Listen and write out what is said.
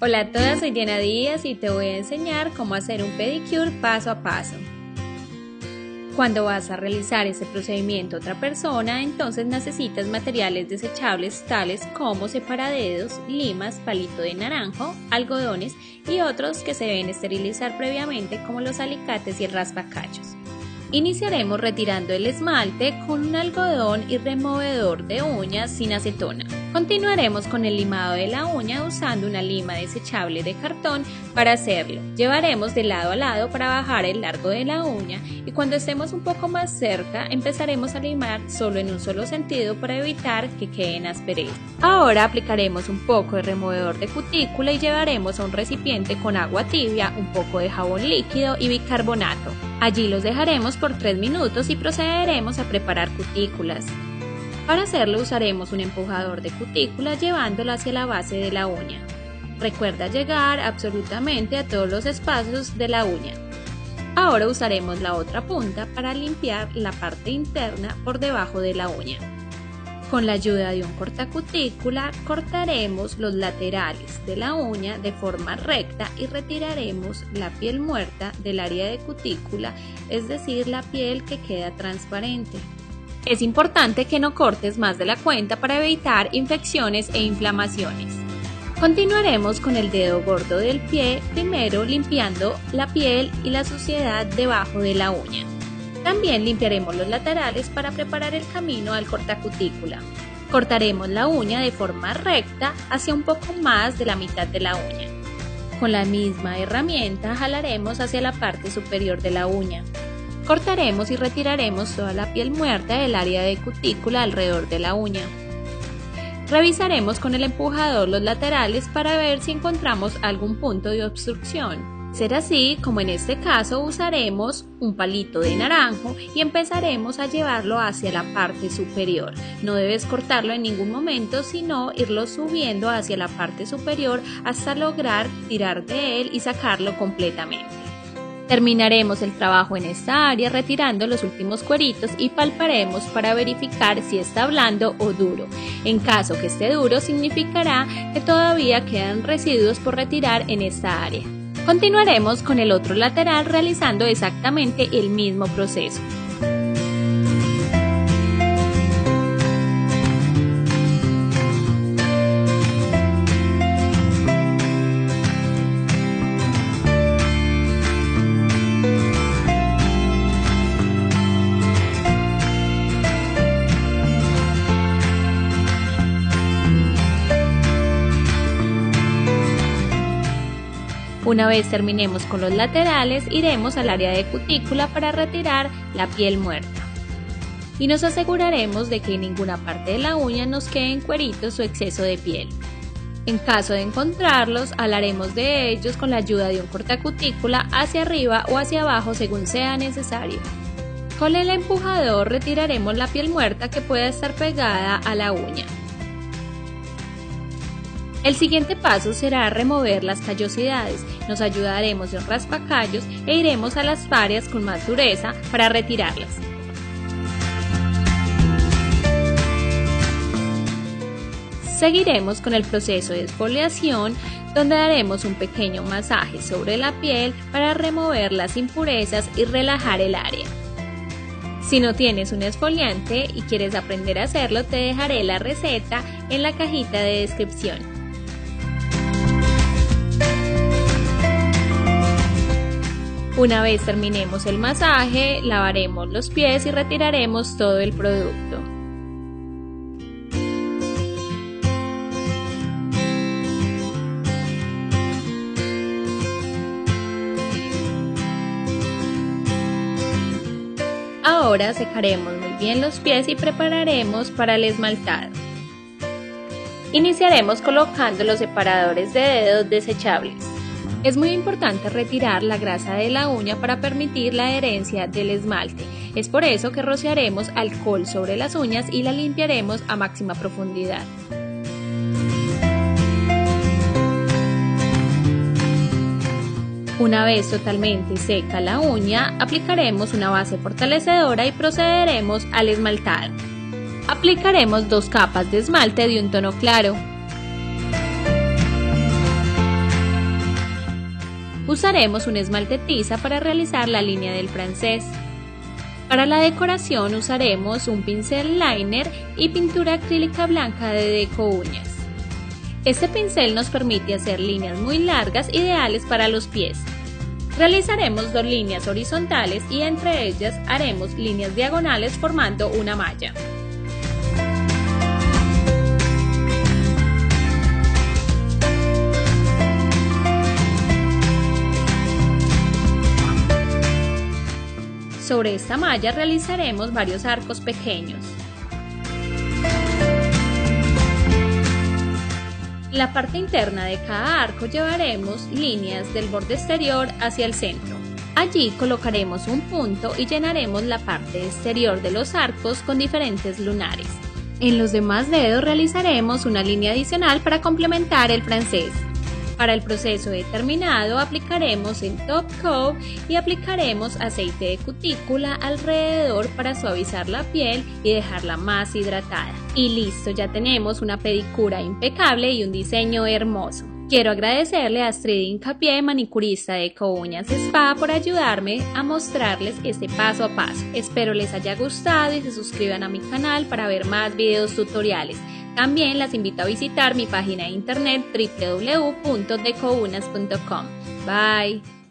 Hola a todas, soy Diana Díaz y te voy a enseñar cómo hacer un pedicure paso a paso. Cuando vas a realizar ese procedimiento a otra persona, entonces necesitas materiales desechables tales como separadedos, limas, palito de naranjo, algodones y otros que se deben esterilizar previamente como los alicates y el raspacachos. Iniciaremos retirando el esmalte con un algodón y removedor de uñas sin acetona. Continuaremos con el limado de la uña usando una lima desechable de cartón para hacerlo. Llevaremos de lado a lado para bajar el largo de la uña y cuando estemos un poco más cerca empezaremos a limar solo en un solo sentido para evitar que queden asperezas. Ahora aplicaremos un poco de removedor de cutícula y llevaremos a un recipiente con agua tibia, un poco de jabón líquido y bicarbonato. Allí los dejaremos por 3 minutos y procederemos a preparar cutículas. Para hacerlo usaremos un empujador de cutícula llevándolo hacia la base de la uña. Recuerda llegar absolutamente a todos los espacios de la uña. Ahora usaremos la otra punta para limpiar la parte interna por debajo de la uña. Con la ayuda de un cortacutícula cortaremos los laterales de la uña de forma recta y retiraremos la piel muerta del área de cutícula, es decir, la piel que queda transparente. Es importante que no cortes más de la cuenta para evitar infecciones e inflamaciones. Continuaremos con el dedo gordo del pie, primero limpiando la piel y la suciedad debajo de la uña. También limpiaremos los laterales para preparar el camino al cortacutícula. Cortaremos la uña de forma recta hacia un poco más de la mitad de la uña. Con la misma herramienta jalaremos hacia la parte superior de la uña. Cortaremos y retiraremos toda la piel muerta del área de cutícula alrededor de la uña. Revisaremos con el empujador los laterales para ver si encontramos algún punto de obstrucción. Será así como en este caso usaremos un palito de naranjo y empezaremos a llevarlo hacia la parte superior. No debes cortarlo en ningún momento, sino irlo subiendo hacia la parte superior hasta lograr tirar de él y sacarlo completamente. Terminaremos el trabajo en esta área retirando los últimos cueritos y palparemos para verificar si está blando o duro. En caso que esté duro, significará que todavía quedan residuos por retirar en esta área. Continuaremos con el otro lateral realizando exactamente el mismo proceso. Una vez terminemos con los laterales, iremos al área de cutícula para retirar la piel muerta. Y nos aseguraremos de que en ninguna parte de la uña nos queden cueritos o exceso de piel. En caso de encontrarlos, alaremos de ellos con la ayuda de un cortacutícula hacia arriba o hacia abajo según sea necesario. Con el empujador retiraremos la piel muerta que pueda estar pegada a la uña. El siguiente paso será remover las callosidades. Nos ayudaremos de un raspacallos e iremos a las áreas con más dureza para retirarlas. Seguiremos con el proceso de exfoliación, donde daremos un pequeño masaje sobre la piel para remover las impurezas y relajar el área. Si no tienes un exfoliante y quieres aprender a hacerlo, te dejaré la receta en la cajita de descripción. Una vez terminemos el masaje, lavaremos los pies y retiraremos todo el producto. Ahora secaremos muy bien los pies y prepararemos para el esmaltado. Iniciaremos colocando los separadores de dedos desechables. Es muy importante retirar la grasa de la uña para permitir la adherencia del esmalte. Es por eso que rociaremos alcohol sobre las uñas y la limpiaremos a máxima profundidad. Una vez totalmente seca la uña, aplicaremos una base fortalecedora y procederemos al esmaltado. Aplicaremos 2 capas de esmalte de un tono claro. Usaremos un esmalte tiza para realizar la línea del francés. Para la decoración usaremos un pincel liner y pintura acrílica blanca de deco uñas. Este pincel nos permite hacer líneas muy largas ideales para los pies. Realizaremos 2 líneas horizontales y entre ellas haremos líneas diagonales formando una malla. Sobre esta malla realizaremos varios arcos pequeños. En la parte interna de cada arco llevaremos líneas del borde exterior hacia el centro. Allí colocaremos un punto y llenaremos la parte exterior de los arcos con diferentes lunares. En los demás dedos realizaremos una línea adicional para complementar el francés. Para el proceso de terminado aplicaremos el top coat y aplicaremos aceite de cutícula alrededor para suavizar la piel y dejarla más hidratada. Y listo, ya tenemos una pedicura impecable y un diseño hermoso. Quiero agradecerle a Astrid Hincapié, manicurista de Eco Uñas Spa, por ayudarme a mostrarles este paso a paso. Espero les haya gustado y se suscriban a mi canal para ver más videos tutoriales. También las invito a visitar mi página de internet www.decounas.com. Bye.